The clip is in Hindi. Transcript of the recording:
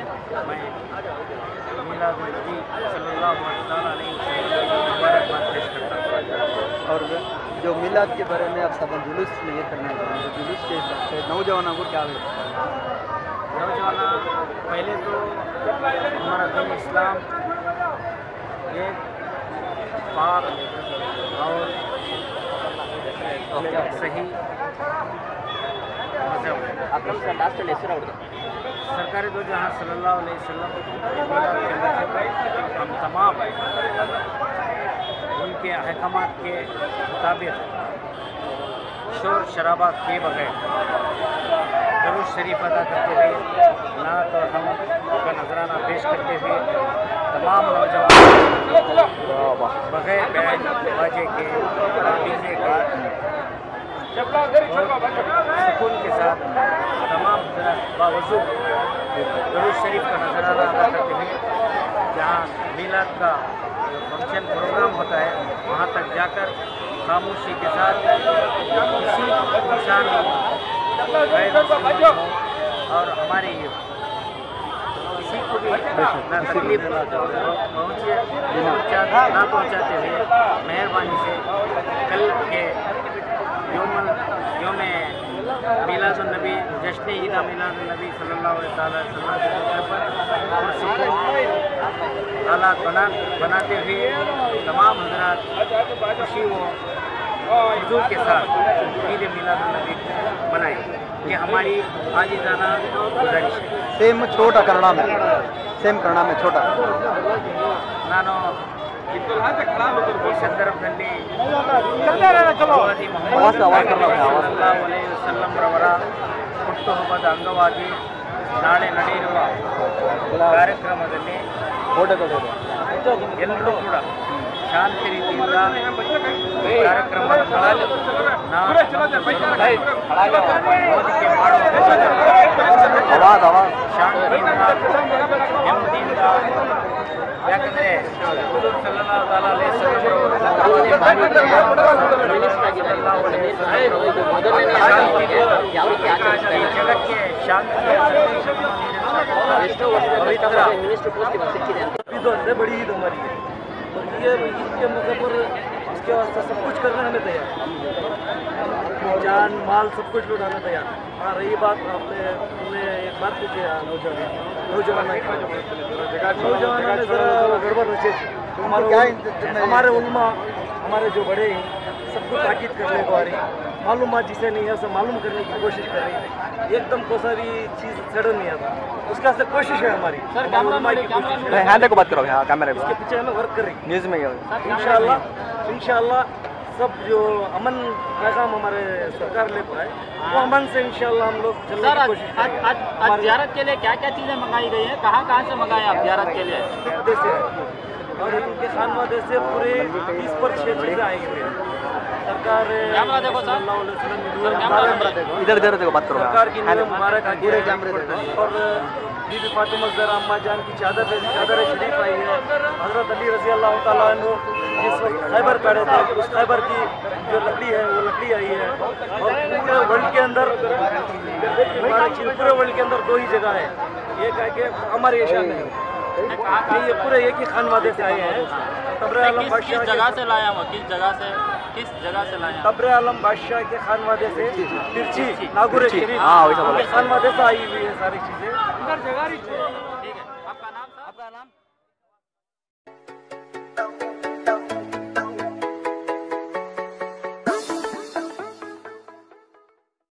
मैं मिलाद-उन-नबी सल्लल्लाहु अलैहि वसल्लम की मुबारकबाद पेश करता हूँ। और जो मिलाद के बारे में आप सब जुलूस में ये करना चाहेंगे, जुलूस के हिसाब से नौजवानों को क्या नौजवान पहले तो हमारा दीन इस्लाम एक पाक और सही मजहब सरकार दो जहाँ सल्लल्लाहु अलैहि वसल्लम हम तमाम उनके अहकामात के मुताबिक शोर शराबा के बगैर दरूद शरीफ अदा करते हुए नात और हम का नजराना पेश करते हुए तमाम नौजवान बगैर बैंड बाजे के डीजे के सुकून के साथ तमाम बावजूद दरूद शरीफ का नजराना अदा करते हुए जहाँ मिलाद का फंक्शन प्रोग्राम होता है वहाँ तक जाकर खामोशी के साथ किसी इंसान और हमारी किसी को भी ना तकलीफ ना पहुँचाते हुए मेहरबानी से कल के योम मिलाद-उन-नबी जश्न ईद मिलाद-उन-नबी सल्लल्लाहु अलैहि वसल्लम के मौके पर हालात बनाते हुए तमाम हज़रात खुशी व हुजूर के साथ ईद मिलाद-उन-नबी मनाएं। ये हमारी आजिज़ाना गुजारिश है। सेम छोटा कन्नड़ा में छोटा ನಾನು ಈ ಸಂದರ್ಭದಲ್ಲಿ ಸಲ್ಲಲ್ಲಾಹು ಅಲೈಹಿ ವಸಲ್ಲಂ ರವರ ಹುಟ್ಟುಹಬ್ಬದ ಅಂಗವಾಗಿ ನಾಳೆ ನಡೆಯುವ ಕಾರ್ಯಕ್ರಮದಲ್ಲಿ ಎಲ್ಲರೂ ಕೂಡ ಶಾಂತಿ ರೀತಿಯಿಂದ ಕಾರ್ಯಕ್ರಮಗಳಲ್ಲಿ ನಾವು ವೇದಿಕೆ ಮಾಡುವ ಶಾಂತಿಯಿಂದ ನೆಮ್ಮದಿಯಿಂದ ಯಾಕಂದರೆ ಹುಜೂರ್ ಸಲ್ಲಲ್ಲಾಹು ಅಲೈಹಿ ವಸಲ್ಲಂ ಜಗಕ್ಕೆ ಶಾಂತಿಯ संदेश बड़ी ईद हमारी है और ये ईद के मौके पर इसके वास्ते सब कुछ करने हमें तैयार, जान माल सब कुछ लुटाना तैयार। हाँ रही बात आपने एक बात पूछी नौजवान में ज़रा गड़बड़ रचे हमारे उल्मा हमारे जो बड़े हैं सबको ताकीद करने को आ रही मालूमात जिसे नहीं है उसे मालूम करने की कोशिश कर रही है। एकदम को सारी चीज़ सडन नहीं आता, उसका से कोशिश है हमारी। सर हैंड को बात करो कैमरे इसके पीछे हमें वर्क कर रही न्यूज़ में इंशाल्लाह सब जो अमन पैगाम हमारे सरकार ले पाए वो अमन से इंशाल्लाह हम लोग चलने की कोशिश करेंगे। आज ज़ियारत के लिए क्या क्या चीज़ें मंगाई गई हैं, कहाँ से मंगाए आप ज़ियारत के लिए? और इनके खानवादे से पूरे 20 पर 6 चीज़ें आएंगी। सरकार देखो इधर देखो बात करो सरकार की मुबारक और बीबी फातिमा ज़हरा अम्मा जान की चादर शरीफ आई है। हज़रत अली रज़ी अल्लाह तआला अन्हु जिस वक्त खैबर पड़े थे उस खैबर की जो लकड़ी है वो लकड़ी आई है। और पूरे वर्ल्ड के अंदर दो ही जगह है, एक है कि हमारे एशिया में ये पूरे एक ही खानवादे से आए हैं। तब्रे आलम बादशाह किस जगह से लाया वो किस जगह से लाया? तब्रे आलम बादशाह के खानवादे से तिरछी नागुर शरीफ खानवादे से आई हुई है सारी चीज़ें।